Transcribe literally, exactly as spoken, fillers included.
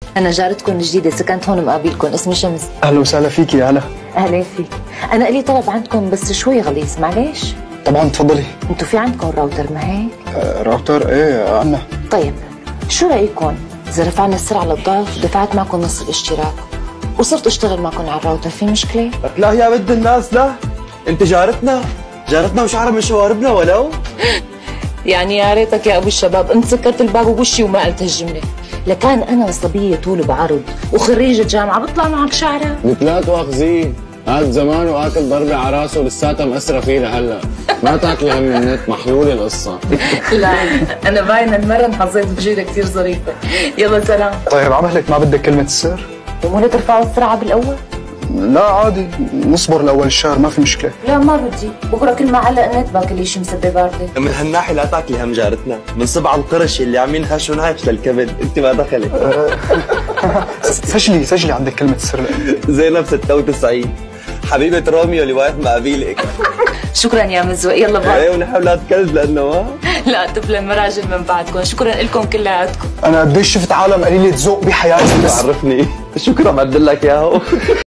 أنا جارتكم الجديدة، سكنت هون مقابلكم، اسمي شمس. أهلا وسهلا فيكي يا هلا. أهلا فيك. أنا إلي طلب عندكم بس شوي غليظ، معلش. طبعا تفضلي. أنتوا في عندكم راوتر ما هيك؟ آه راوتر ايه عنا. طيب شو رأيكم إذا رفعنا السرعة للضعف ودفعت معكم نص الاشتراك وصرت أشتغل معكم على الراوتر، في مشكلة؟ لا يا بنت الناس لا، أنت جارتنا، جارتنا وشعرة من شواربنا ولو. يعني يا ريتك يا أبو الشباب أنت سكرت الباب بوشي وما قلت هالجملة. لكان أنا صبية طول بعرض وخريجة جامعة بطلع معك شعرة. لا تواخذيه، هاد زمان واكل ضربة على راسه ولساتها مأثرة فيه لهلا، ما تاكلي هم النت، محلولة القصة. لا أنا باينة المرة انحظيت بجيلة كثير ظريفة. يلا سلام. طيب عمهلك ما بدك كلمة السر؟ ومو ترفعوا السرعة بالأول؟ لا عادي، نصبر لأول الشهر ما في مشكلة. لا ما بدي، بكرة كل ما علق نت باكل شيء مسبب باردة. من هالناحية لا تاكلي هم جارتنا، من صبع القرش اللي عاملين هاش ونايفش للكبد، أنت ما دخلت. سجلي سجلي عندك كلمة السر. زينب ستة وتسعين، حبيبة روميو لواية مقابيلك. شكرا يا مزوق، يلا باي. ايه ونحن ولاد كلب لأنه ما لا تفلن مراجل من بعدكم، شكرا لكم كلياتكم. أنا قديش شفت عالم قليلة ذوق بحياتي بس عرفني. شكرا بدلك إياه.